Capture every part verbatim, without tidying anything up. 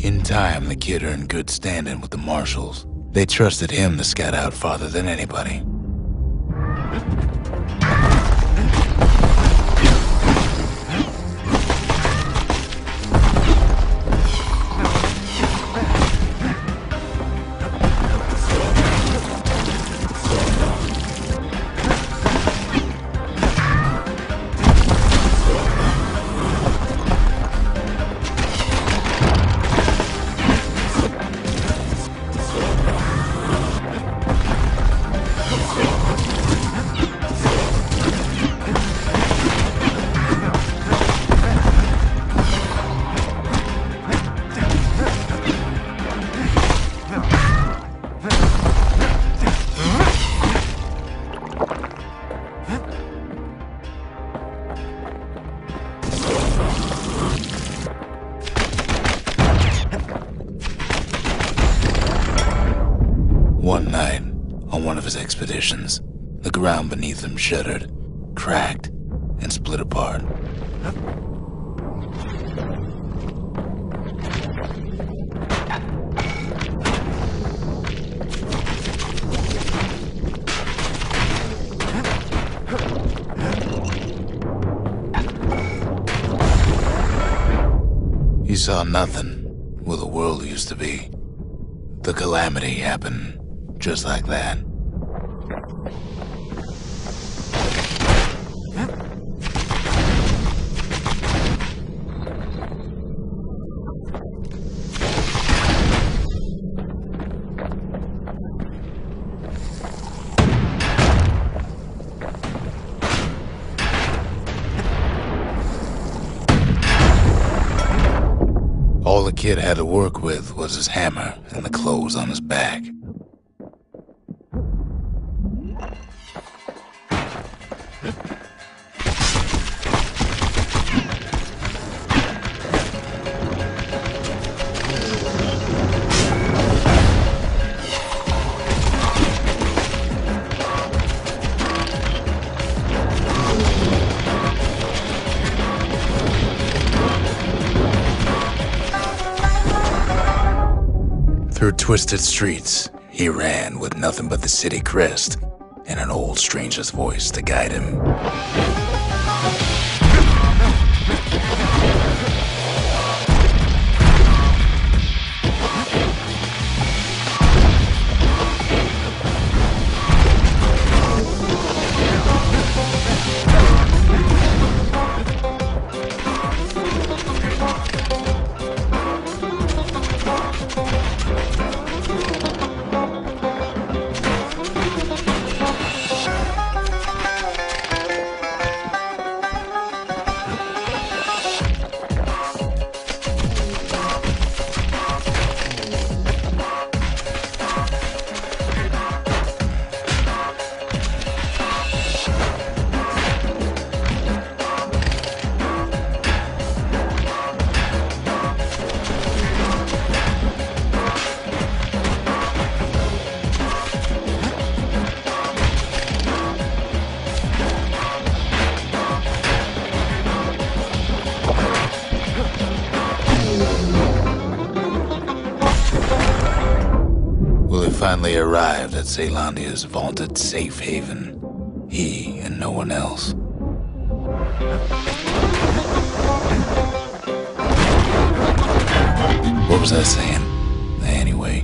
In time, the kid earned good standing with the marshals. They trusted him to scout out farther than anybody. One night, on one of his expeditions, the ground beneath him shuddered, cracked, and split apart. He saw nothing where the world used to be. The calamity happened just like that. All the kid had to work with was his hammer and the clothes on his back. Through twisted streets, he ran with nothing but the city crest and an old stranger's voice to guide him. Finally arrived at Caelondia's vaunted safe haven. He and no one else. What was I saying? Anyway.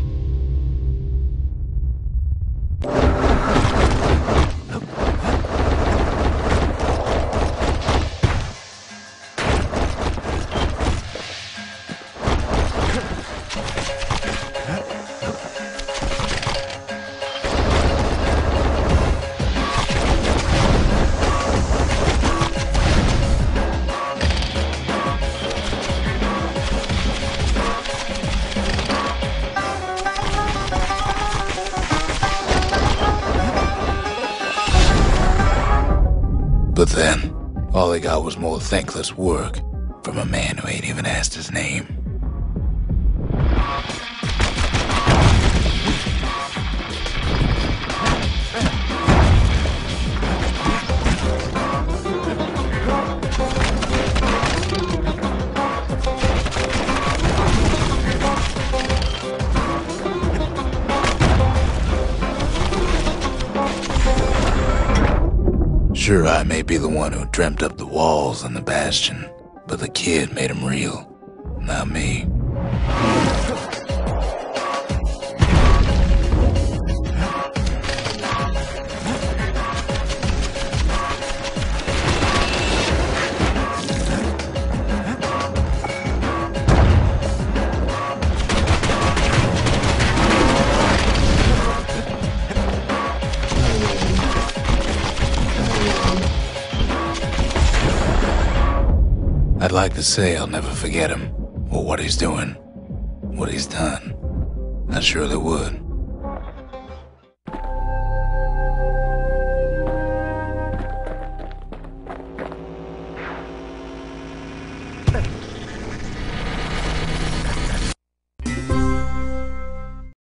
But then, all they got was more thankless work from a man who ain't even asked his name. Sure, I may be the one who dreamt up the walls and the bastion, but the kid made them real, not me. I'd like to say I'll never forget him, or what he's doing, what he's done. I surely would.